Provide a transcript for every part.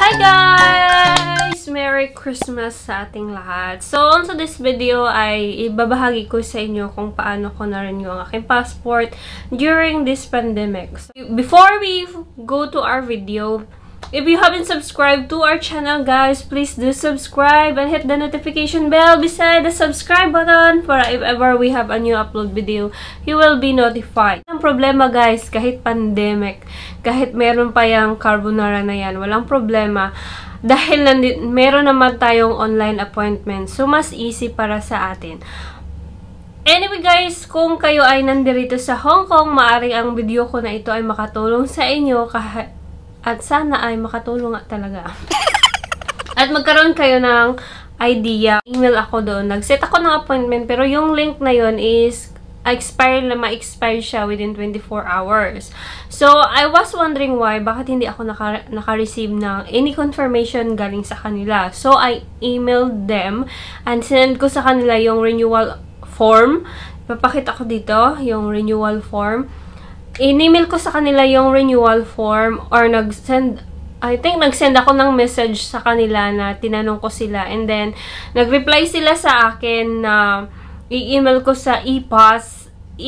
Hi guys! Merry Christmas sa ating lahat. So, on to this video ay ibabahagi ko sa inyo kung paano ko na-renew ang aking passport during this pandemic. So, before we go to our video, if you haven't subscribed to our channel, guys, please do subscribe and hit the notification bell beside the subscribe button para if ever we have a new upload video, you will be notified. Ang problema, guys, kahit pandemic, kahit meron pa yung carbonara na yan, walang problema. Dahil meron naman tayong online appointment, so mas easy para sa atin. Anyway guys, kung kayo ay nandirito sa Hong Kong, maaari ang video ko na ito ay makatulong sa inyo at sana ay makatulong talaga. At magkaroon kayo ng idea. Email ako doon. Nag-set ako ng appointment pero yung link na yon is ma-expire siya within 24 hours. So, I was wondering why, bakit hindi ako naka-receive ng any confirmation galing sa kanila. So, I emailed them and send ko sa kanila yung renewal form. Papakita ko dito, yung renewal form. In-email ko sa kanila yung renewal form or I think nag-send ako ng message sa kanila na tinanong ko sila and then nag-reply sila sa akin na i-email ko sa ePass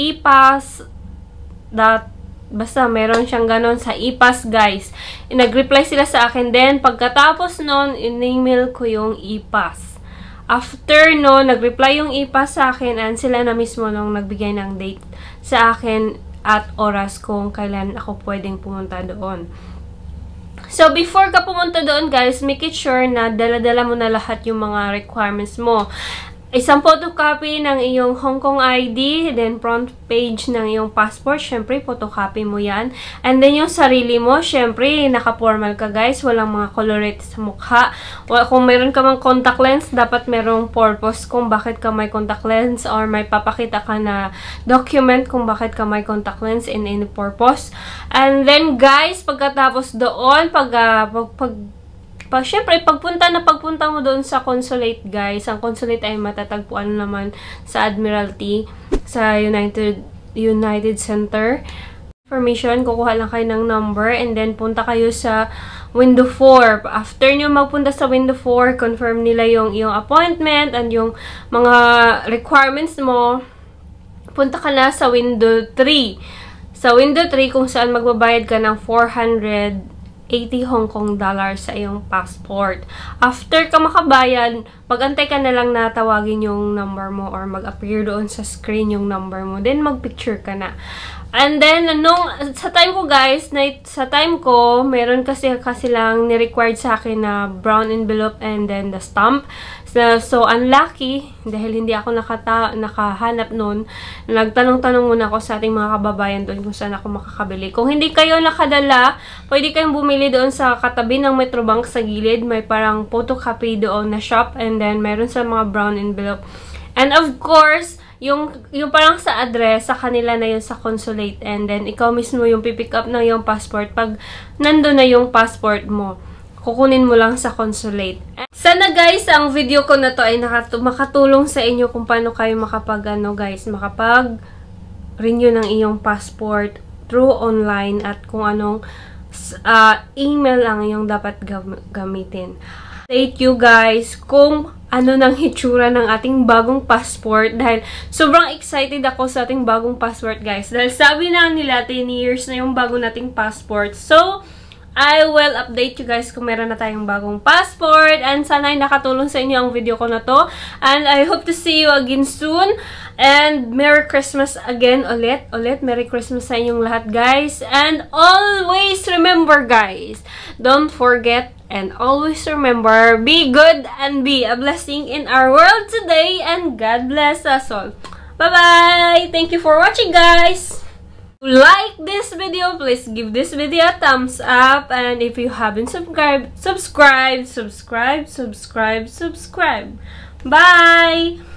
basta meron siyang ganon sa ePass, guys. Nag-reply sila sa akin then pagkatapos nun in-email ko yung ePass. After no, nag-reply yung ePass sa akin and sila na mismo nung nagbigay ng date sa akin at oras kung kailan ako pwedeng pumunta doon. So, before ka pumunta doon, guys, make it sure na dala-dala mo na lahat yung mga requirements mo. Isang photocopy ng iyong Hong Kong ID, then front page ng iyong passport, syempre, photocopy mo yan. And then yung sarili mo, syempre, naka-formal ka, guys, walang mga colorate sa mukha. Kung meron ka mang contact lens, dapat merong purpose kung bakit ka may contact lens or may papakita ka na document kung bakit ka may contact lens in any purpose. And then, guys, pagkatapos doon, syempre, pagpunta mo doon sa consulate, guys. Ang consulate ay matatagpuan naman sa Admiralty, sa United Center. Information, kukuha lang kayo ng number, and then punta kayo sa window 4. After nyo magpunta sa window 4, confirm nila yung appointment and yung mga requirements mo. Punta ka na sa window 3. Sa window 3, kung saan magbabayad ka ng 480 Hong Kong dollars sa iyong passport. After ka makabayad, mag-antay ka na lang na tawagin yung number mo or mag-appear doon sa screen yung number mo. Then, mag-picture ka na. And then, sa time ko, guys, meron kasi lang ni-required sa akin na brown envelope and then the stamp. So, unlucky, dahil hindi ako nakahanap nun, nagtanong-tanong muna ako sa ating mga kababayan doon kung saan ako makakabili. Kung hindi kayo nakadala, pwede kayong bumili doon sa katabi ng Metrobank sa gilid. May parang photocopy doon na shop and then meron sa mga brown envelope. And of course, yung parang sa address, sa kanila na yun sa consulate. And then, ikaw mismo yung pipick up ng yung passport. Pag nandun na yung passport mo, kukunin mo lang sa consulate. Sana, guys, ang video ko na to ay makatulong sa inyo kung paano kayo makapag-renew ng iyong passport through online at kung anong email ang iyong dapat gamitin. Thank you, guys, kung ano nang hitsura ng ating bagong passport dahil sobrang excited ako sa ating bagong passport, guys. Dahil sabi na nila 10 years na yung bago nating passport. So, I will update you guys kung meron na tayong bagong passport. And sana ay nakatulong sa inyo ang video ko na to. And I hope to see you again soon. And Merry Christmas again ulit. Merry Christmas sa inyong lahat, guys. And always remember, guys, don't forget and always remember, be good and be a blessing in our world today. And God bless us all. Bye-bye! Thank you for watching, guys! Like this video, please give this video a thumbs up, and if you haven't subscribed, subscribe. Bye!